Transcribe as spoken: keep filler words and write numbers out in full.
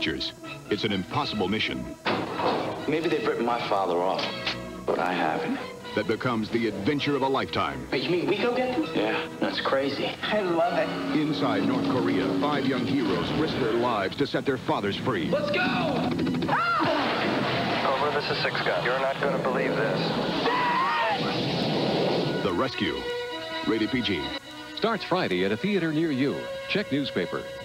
pictures. It's an impossible mission. Maybe they've written my father off, but I haven't. That becomes the adventure of a lifetime. Wait, you mean we go get them? Yeah, that's crazy. I love it. Inside North Korea, five young heroes risk their lives to set their fathers free. Let's go! Ah! Over, this is Six Gun. You're not going to believe this. The Rescue. Rated P G. Starts Friday at a theater near you. Check newspaper.